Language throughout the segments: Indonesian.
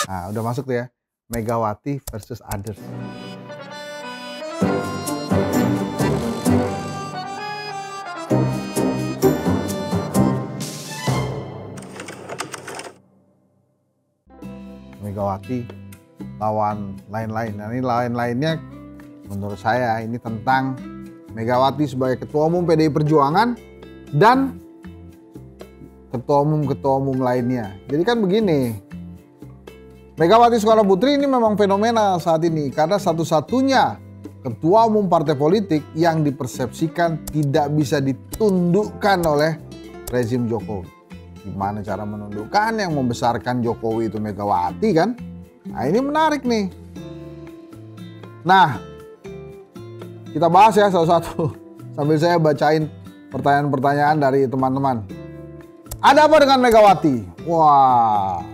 Nah, udah masuk tuh ya. Megawati versus others. Megawati lawan lain-lain. Nah, ini lain-lainnya menurut saya ini tentang Megawati sebagai Ketua Umum PDI Perjuangan dan ketua umum lainnya. Jadi kan begini, Megawati Soekarno Putri ini memang fenomenal saat ini karena satu-satunya ketua umum partai politik yang dipersepsikan tidak bisa ditundukkan oleh rezim Jokowi. Gimana cara menundukkan? Yang membesarkan Jokowi itu Megawati kan? Nah, ini menarik nih. Nah, kita bahas ya satu-satu sambil saya bacain pertanyaan-pertanyaan dari teman-teman. Ada apa dengan Megawati? Wah,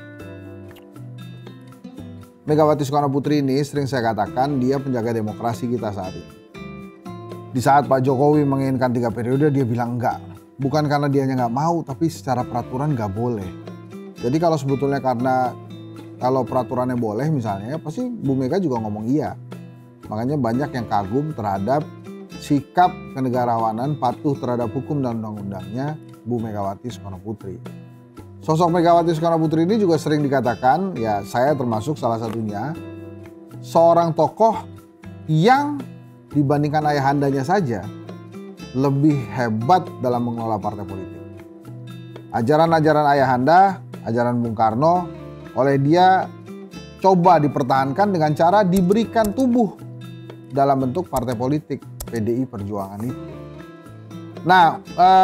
Megawati Soekarno Putri ini sering saya katakan dia penjaga demokrasi kita saat ini. Di saat Pak Jokowi menginginkan 3 periode dia bilang enggak. Bukan karena dianya nggak mau, tapi secara peraturan nggak boleh. Jadi kalau sebetulnya kalau peraturannya boleh misalnya, pasti Bu Mega juga ngomong iya. Makanya banyak yang kagum terhadap sikap kenegarawanan patuh terhadap hukum dan undang-undangnya Bu Megawati Soekarno Putri. Sosok Megawati Soekarno Putri ini juga sering dikatakan, ya saya termasuk salah satunya, seorang tokoh yang dibandingkan ayahandanya saja lebih hebat dalam mengelola partai politik. Ajaran-ajaran ayahanda, ajaran Bung Karno, oleh dia coba dipertahankan dengan cara diberikan tubuh dalam bentuk partai politik PDI Perjuangan itu. Nah,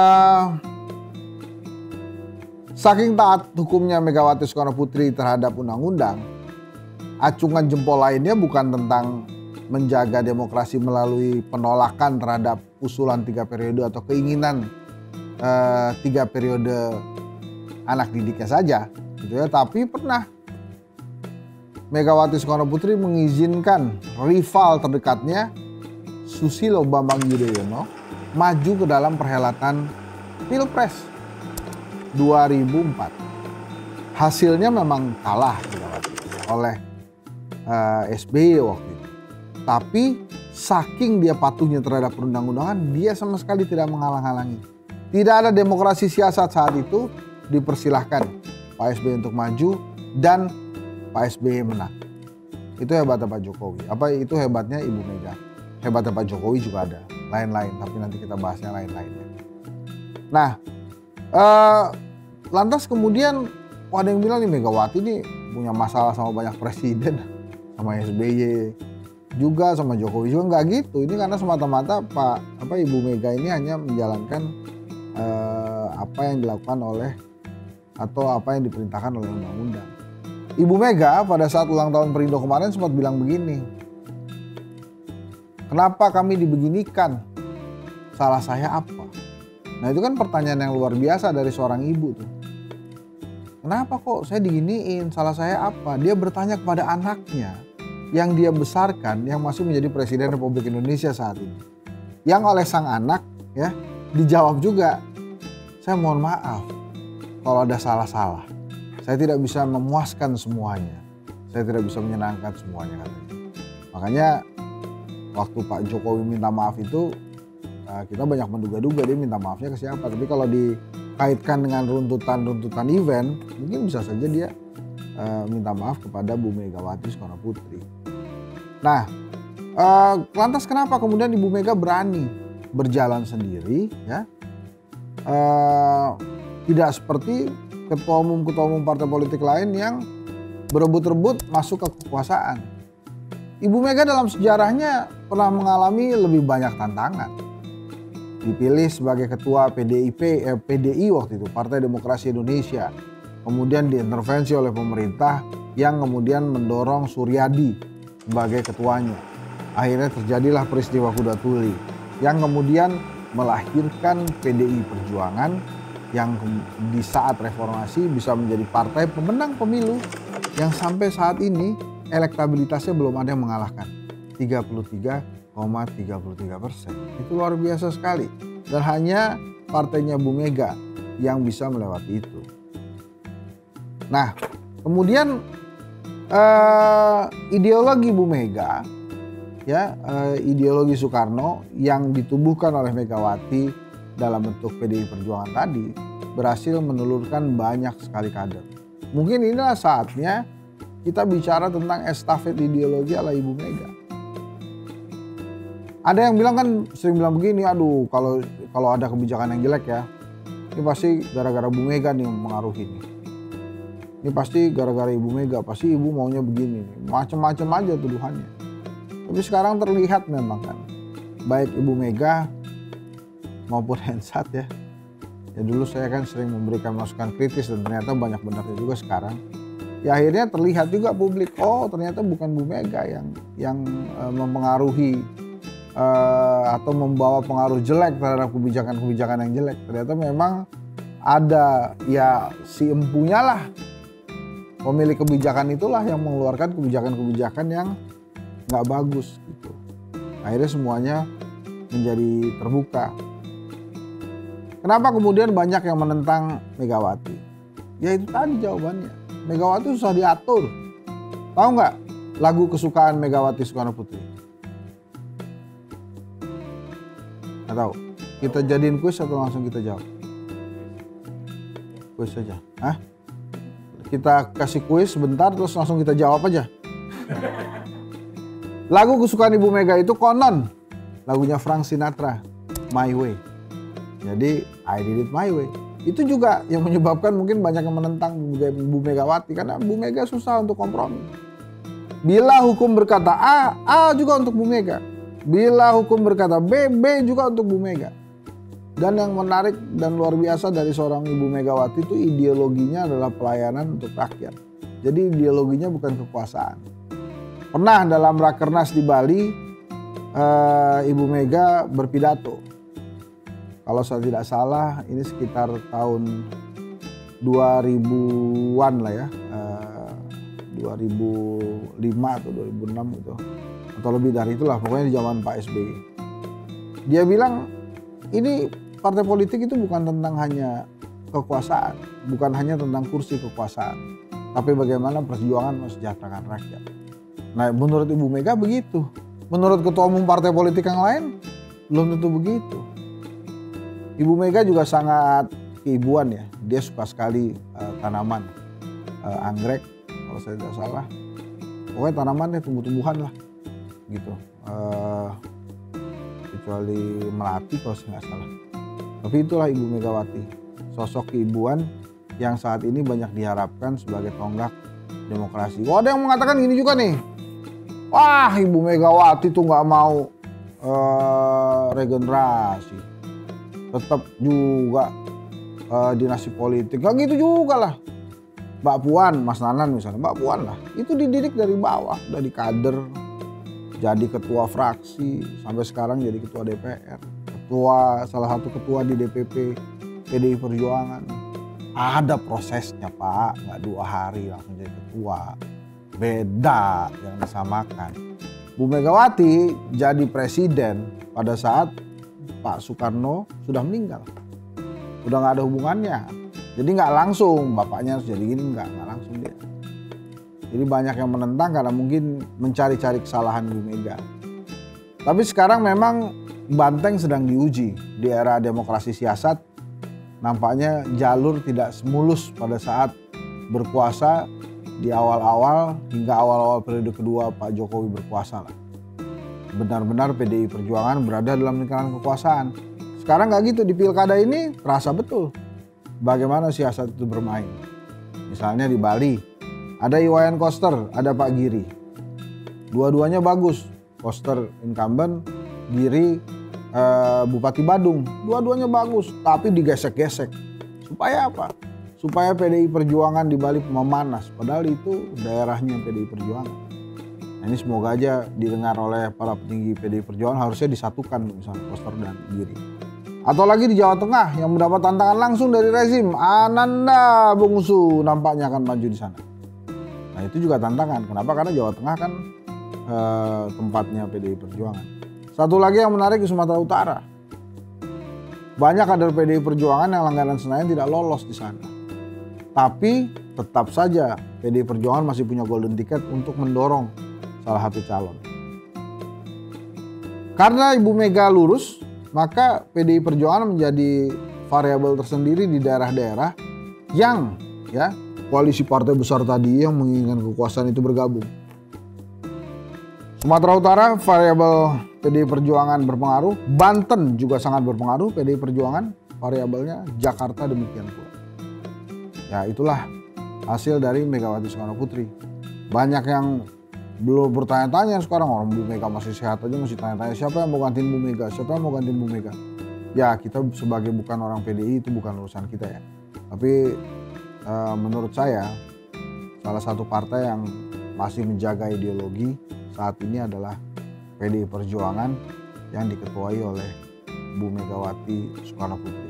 saking taat hukumnya Megawati Soekarno Putri terhadap undang-undang, acungan jempol lainnya bukan tentang menjaga demokrasi melalui penolakan terhadap usulan 3 periode atau keinginan 3 periode anak didiknya saja, gitu ya. Tapi pernah Megawati Soekarno Putri mengizinkan rival terdekatnya Susilo Bambang Yudhoyono maju ke dalam perhelatan Pilpres 2004. Hasilnya memang kalah oleh SBY waktu itu. Tapi saking dia patuhnya terhadap perundang-undangan, dia sama sekali tidak menghalang-halangi. Tidak ada demokrasi siasat saat itu, dipersilahkan Pak SBY untuk maju dan Pak SBY menang. Itu hebatnya Pak Jokowi. Apa itu hebatnya Ibu Mega? Hebatnya Pak Jokowi juga ada. Lain-lain, tapi nanti kita bahasnya lain-lainnya. Nah, lantas kemudian ada yang bilang nih Megawati ini punya masalah sama banyak presiden, sama SBY juga, sama Jokowi juga. Nggak gitu. Ini karena semata-mata Ibu Mega ini hanya menjalankan apa yang dilakukan oleh atau apa yang diperintahkan oleh undang-undang. Ibu Mega pada saat ulang tahun Perindo kemarin sempat bilang begini, kenapa kami dibeginikan? Salah saya apa? Nah itu kan pertanyaan yang luar biasa dari seorang ibu tuh. Kenapa kok saya diginiin? Salah saya apa? Dia bertanya kepada anaknya yang dia besarkan, yang masih menjadi Presiden Republik Indonesia saat ini. Yang oleh sang anak ya dijawab juga, saya mohon maaf kalau ada salah-salah. Saya tidak bisa memuaskan semuanya. Saya tidak bisa menyenangkan semuanya katanya. Makanya waktu Pak Jokowi minta maaf itu kita banyak menduga-duga dia minta maafnya ke siapa. Tapi kalau dikaitkan dengan runtutan event, mungkin bisa saja dia minta maaf kepada Bu Megawati Soekarno Putri. Nah, lantas kenapa kemudian Ibu Mega berani berjalan sendiri ya? Tidak seperti ketua umum partai politik lain yang berebut-rebut masuk ke kekuasaan. Ibu Mega dalam sejarahnya pernah mengalami lebih banyak tantangan. Dipilih sebagai ketua PDI waktu itu, Partai Demokrasi Indonesia. Kemudian diintervensi oleh pemerintah yang kemudian mendorong Suryadi sebagai ketuanya. Akhirnya terjadilah peristiwa Kuda Tuli yang kemudian melahirkan PDI Perjuangan yang di saat reformasi bisa menjadi partai pemenang pemilu yang sampai saat ini elektabilitasnya belum ada yang mengalahkan. 33,33%. Itu luar biasa sekali. Dan hanya partainya Bu Mega yang bisa melewati itu. Nah, kemudian Ideologi Bu Mega, ya, ideologi Soekarno yang ditubuhkan oleh Megawati dalam bentuk PDI Perjuangan tadi berhasil menelurkan banyak sekali kader. Mungkin inilah saatnya kita bicara tentang estafet ideologi ala Ibu Mega. Ada yang bilang kan, sering bilang begini, aduh kalau ada kebijakan yang jelek ya, ini pasti gara-gara Bu Mega nih yang mengaruhi nih. Ini pasti gara-gara Ibu Mega, pasti Ibu maunya begini nih. Macam-macam aja tuduhannya. Tapi sekarang terlihat memang kan, baik Ibu Mega maupun Hensat ya. Ya dulu saya kan sering memberikan masukan kritis dan ternyata banyak benarnya juga sekarang. Ya akhirnya terlihat juga publik, oh ternyata bukan Bu Mega yang mempengaruhi atau membawa pengaruh jelek terhadap kebijakan-kebijakan yang jelek. Ternyata memang ada ya si empunya lah. Pemilik kebijakan itulah yang mengeluarkan kebijakan-kebijakan yang nggak bagus gitu. Akhirnya semuanya menjadi terbuka. Kenapa kemudian banyak yang menentang Megawati? Ya itu tadi jawabannya. Megawati susah diatur. Tahu nggak lagu kesukaan Megawati Soekarno Putri? Nggak tahu. Kita jadiin kuis atau langsung kita jawab? Kuis aja. Hah? Kita kasih kuis sebentar terus langsung kita jawab aja. Lagu kesukaan Ibu Mega itu konon lagunya Frank Sinatra, My Way. Jadi I Did It My Way. Itu juga yang menyebabkan mungkin banyak yang menentang Bu Megawati karena Bu Mega susah untuk kompromi. Bila hukum berkata A, A juga untuk Bu Mega. Bila hukum berkata B, B juga untuk Bu Mega. Dan yang menarik dan luar biasa dari seorang Ibu Megawati itu ideologinya adalah pelayanan untuk rakyat. Jadi ideologinya bukan kekuasaan. Pernah dalam Rakernas di Bali, Ibu Mega berpidato. Kalau saya tidak salah ini sekitar tahun 2000-an lah ya. 2005 atau 2006 gitu. Atau lebih dari itulah, pokoknya di zaman Pak SBY. Dia bilang ini partai politik itu bukan tentang hanya kekuasaan, bukan hanya tentang kursi kekuasaan, tapi bagaimana perjuangan mensejahterakan rakyat. Nah menurut Ibu Mega begitu, menurut ketua umum partai politik yang lain belum tentu begitu. Ibu Mega juga sangat keibuan ya, dia suka sekali tanaman, anggrek kalau saya tidak salah, pokoknya tanaman ya tumbuh-tumbuhan lah gitu, kecuali melati kalau saya nggak salah. Tapi itulah Ibu Megawati, sosok keibuan yang saat ini banyak diharapkan sebagai tonggak demokrasi. Wah, ada yang mengatakan gini juga nih, wah Ibu Megawati tuh nggak mau regenerasi, tetap juga dinasti politik. Gak gitu juga lah. Mbak Puan, Mas Nanan misalnya, Mbak Puan lah, itu dididik dari bawah, dari kader, jadi ketua fraksi, sampai sekarang jadi ketua DPR. Salah satu ketua di DPP PDI Perjuangan. Ada prosesnya Pak, nggak 2 hari langsung jadi ketua. Beda yang disamakan. Bu Megawati jadi presiden pada saat Pak Soekarno sudah meninggal. Udah nggak ada hubungannya. Jadi nggak langsung bapaknya harus jadi gini, nggak langsung dia. Jadi banyak yang menentang karena mungkin mencari-cari kesalahan Bu Mega. Tapi sekarang memang banteng sedang diuji di era demokrasi siasat. Nampaknya jalur tidak semulus pada saat berkuasa di awal-awal hingga awal-awal periode kedua Pak Jokowi berkuasa lah. Benar-benar PDI Perjuangan berada dalam lingkaran kekuasaan. Sekarang nggak gitu, di pilkada ini terasa betul bagaimana siasat itu bermain. Misalnya di Bali ada Iwayan Koster, ada Pak Giri. Dua-duanya bagus. Koster incumbent, Giri Bupati Badung, dua-duanya bagus, tapi digesek-gesek. Supaya apa? Supaya PDI Perjuangan di Bali memanas, padahal itu daerahnya PDI Perjuangan. Nah, ini semoga aja didengar oleh para petinggi PDI Perjuangan, harusnya disatukan misalnya Koster dan Giri. Atau lagi di Jawa Tengah yang mendapat tantangan langsung dari rezim, Ananda Bungsu nampaknya akan maju di sana. Nah itu juga tantangan, kenapa? Karena Jawa Tengah kan tempatnya PDI Perjuangan. Satu lagi yang menarik di Sumatera Utara. Banyak kader PDI Perjuangan yang langganan Senayan tidak lolos di sana. Tapi tetap saja PDI Perjuangan masih punya golden ticket untuk mendorong salah satu calon. Karena Ibu Mega lurus, maka PDI Perjuangan menjadi variabel tersendiri di daerah-daerah yang ya koalisi partai besar tadi yang menginginkan kekuasaan itu bergabung. Sumatera Utara variabel PDI Perjuangan berpengaruh, Banten juga sangat berpengaruh PDI Perjuangan variabelnya, Jakarta demikian pula. Ya itulah hasil dari Megawati Soekarno Putri. Banyak yang belum bertanya-tanya sekarang, orang Bu Mega masih sehat aja masih tanya-tanya siapa yang mau gantiin Bu Mega, siapa yang mau gantiin Bu Mega. Ya kita sebagai bukan orang PDI itu bukan urusan kita ya. Tapi menurut saya salah satu partai yang masih menjaga ideologi saat ini adalah PDI Perjuangan yang diketuai oleh Bu Megawati Soekarno Putri.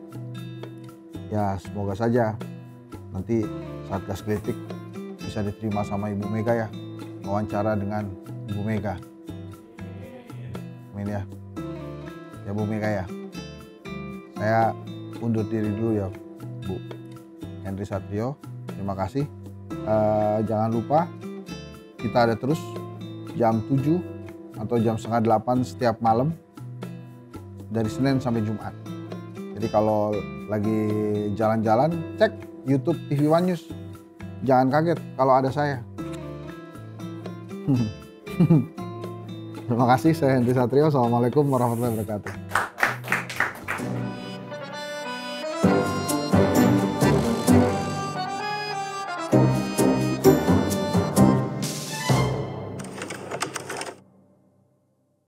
Ya semoga saja nanti Satgas Kritik bisa diterima sama Ibu Mega ya, wawancara dengan Ibu Mega. Amin ya. Ya Bu Mega ya. Saya undur diri dulu ya Bu. Henry Satrio, terima kasih. Jangan lupa kita ada terus jam 7 atau jam setengah 8 setiap malam dari Senin sampai Jumat. Jadi kalau lagi jalan-jalan cek YouTube TV One News. Jangan kaget kalau ada saya. Terima kasih, saya Henry Satrio. Assalamualaikum warahmatullahi wabarakatuh.